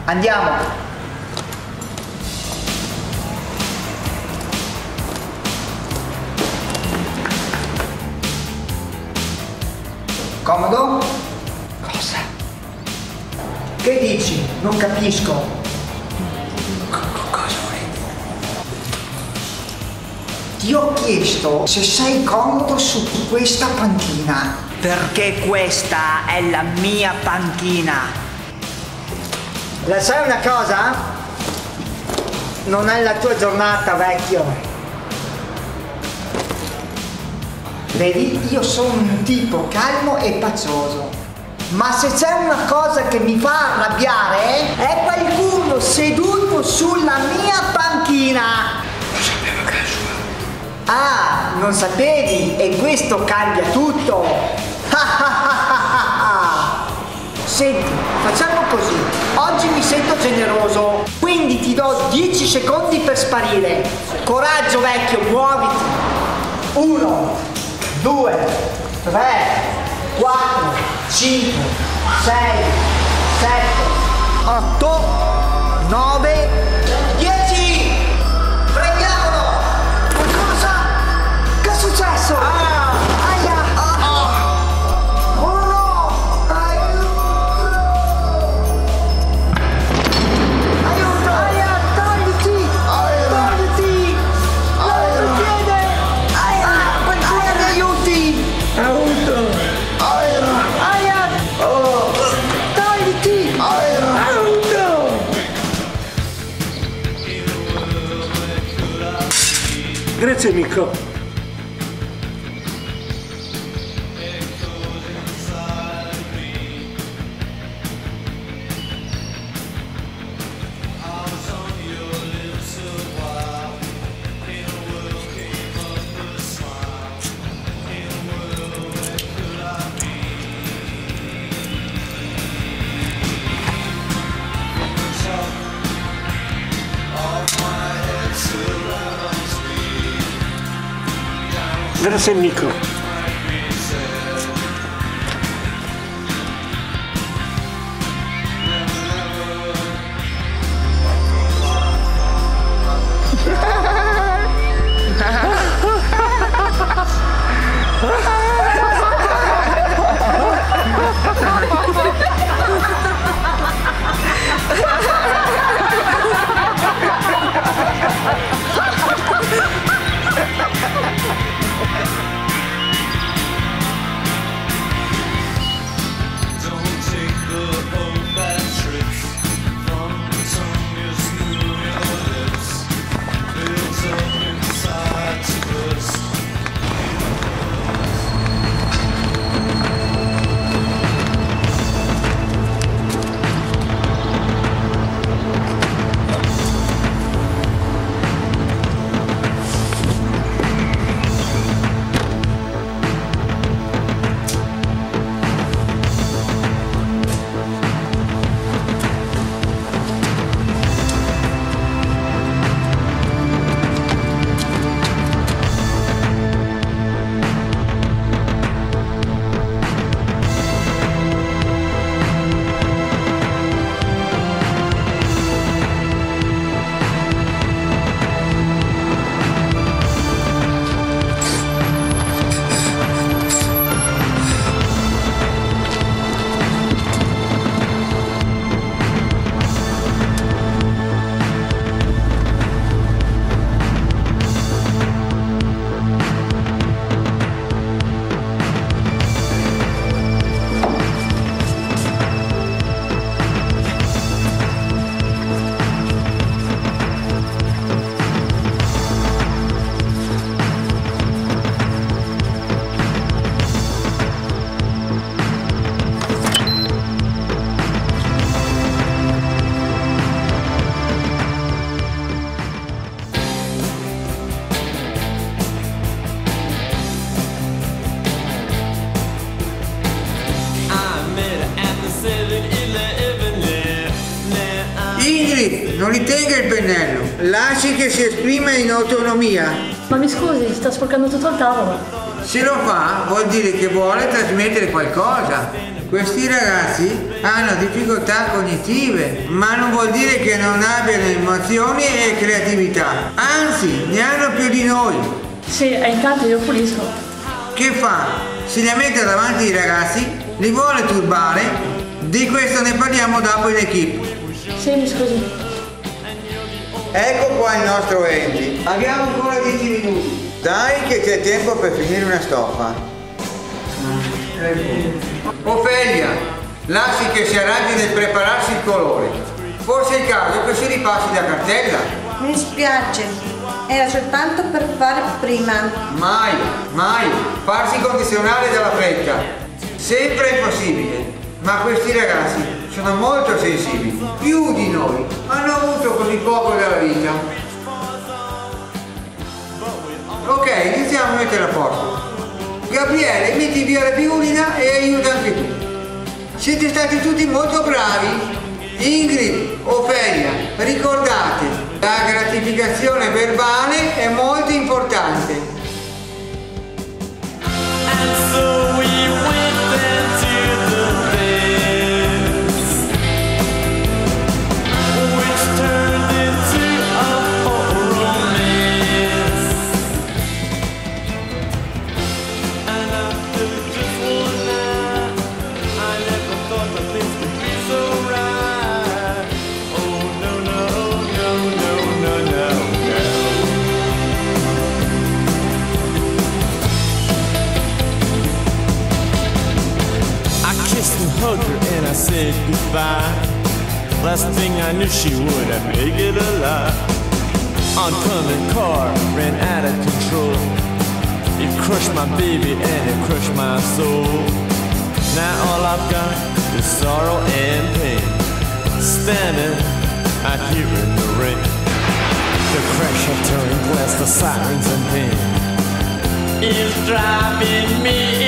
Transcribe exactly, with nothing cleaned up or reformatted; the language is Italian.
Andiamo. Comodo? Cosa? Che dici? Non capisco. Cosa vuoi? Ti ho chiesto se sei comodo su questa panchina. Perché questa è la mia panchina. La sai una cosa? Non è la tua giornata, vecchio. Vedi, io sono un tipo calmo e pacioso. Ma se c'è una cosa che mi fa arrabbiare, è qualcuno seduto sulla mia panchina. Non sapevo che era sua. Ah, non sapevi? E questo cambia tutto. Senti, facciamo così. Oggi mi sento generoso, quindi ti do dieci secondi per sparire. Coraggio, vecchio, muoviti. Uno, due, tre, quattro, cinque, sei, sette, otto, nove, dieci. Prendiamolo. Cosa? Che è successo? Ah, aia. Grazie amico. Grazie amico. Ingrid, non ritenga il pennello, lasci che si esprima in autonomia. Ma mi scusi, sta sporcando tutto il tavolo. Se lo fa vuol dire che vuole trasmettere qualcosa. Questi ragazzi hanno difficoltà cognitive, ma non vuol dire che non abbiano emozioni e creatività. Anzi, ne hanno più di noi. Sì, è intanto io pulisco. Che fa? Si lamenta davanti ai ragazzi, li vuole turbare. Di questo ne parliamo dopo in equipe. Sì, mi scusi. Ecco qua il nostro Andy. Abbiamo ancora dieci minuti. Dai che c'è tempo per finire una stoffa. Ofelia, lasci che si arrangi nel prepararsi il colore. Forse è il caso che si ripassi la cartella. Mi dispiace, era soltanto per fare prima. Mai, mai, farsi condizionare dalla fretta. Sempre è possibile, ma questi ragazzi sono molto sensibili, più di noi, hanno avuto così poco dalla vita. Ok, iniziamo a mettere a posto. Gabriele, metti via la violina e aiuta anche tu. Siete stati tutti molto bravi. Ingrid, Ofelia, ricordate, la gratificazione verbale è molto importante. And so we went into the beds, which turned into a whole romance. And after just one night, I never thought that things could be so right. Oh no no no no no no no. And hugged her and I said goodbye. Last thing I knew she would have made it alive. Oncoming car ran out of control. It crushed my baby and it crushed my soul. Now all I've got is sorrow and pain. Standing out here in the rain. The crash of turning glass, the sirens and pain is driving me